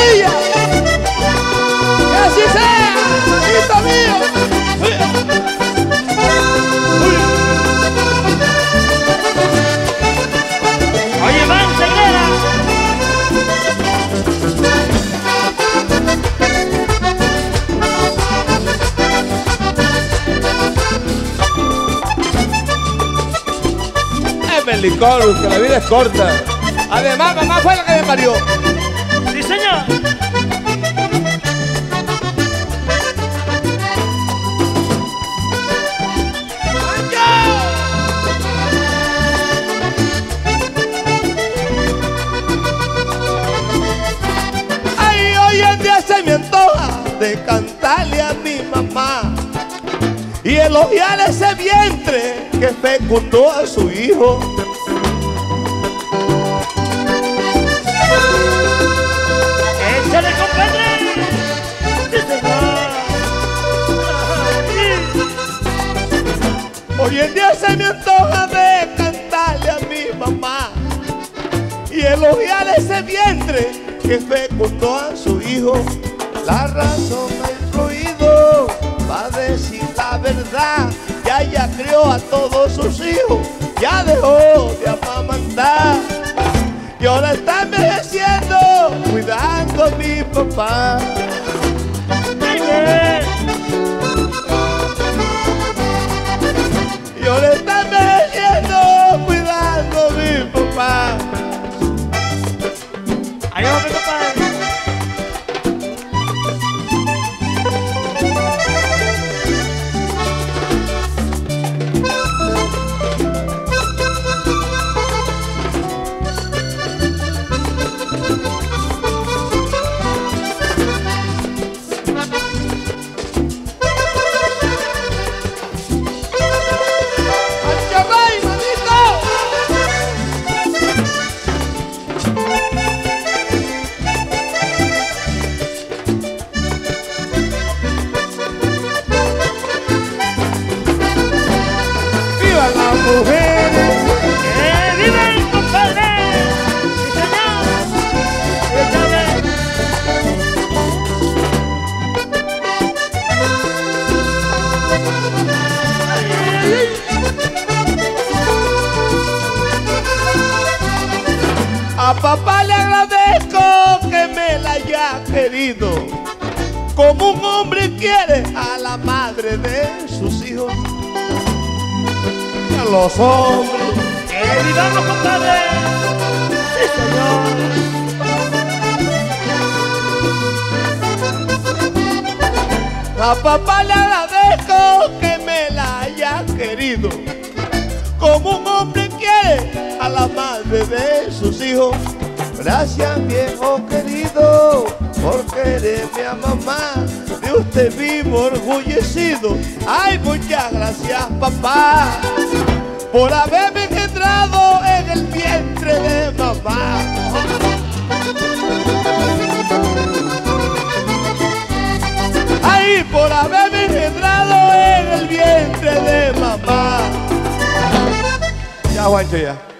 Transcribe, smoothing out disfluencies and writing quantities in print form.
rodillas. Que así sea, hijito mío. Oye, Iván Ceguera. Licor, que la vida es corta. Además, mamá fue la que me parió. Sí, señor. Ay, hoy en día se me antoja de cantarle a mi mamá y elogiar ese vientre que fecundó a su hijo. ¡Échale, compadre! ¡Sí, señor! Hoy en día se me antoja de cantarle a mi mamá y elogiar ese vientre que fecundó a su hijo. La razón ha influido para decir la verdad. Ya ella crió a todos sus hijos, ya dejó de amamantar y ahora está envejeciendo cuidando a mi papá. Y ahora está envejeciendo cuidando a mi papá. Ahí vamos, compadre. Mujeres ¡Que viven, compadre! ¡Sí, señor! ¡Échale! a papá le agradezco que me la haya querido, como un hombre quiere a la madre de sus hijos. A los hombres ¡Que vivamos, compadre! ¡Sí, señor! a papá le agradezco que me la haya querido, como un hombre quiere a la madre de sus hijos. Gracias, viejo querido, por quererme a mamá, de usted vivo orgullecido. Ay, muchas gracias, papá, por haberme engendrado en el vientre de mamá. Ay, por haberme engendrado en el vientre de mamá. Ya, Juancho, ya.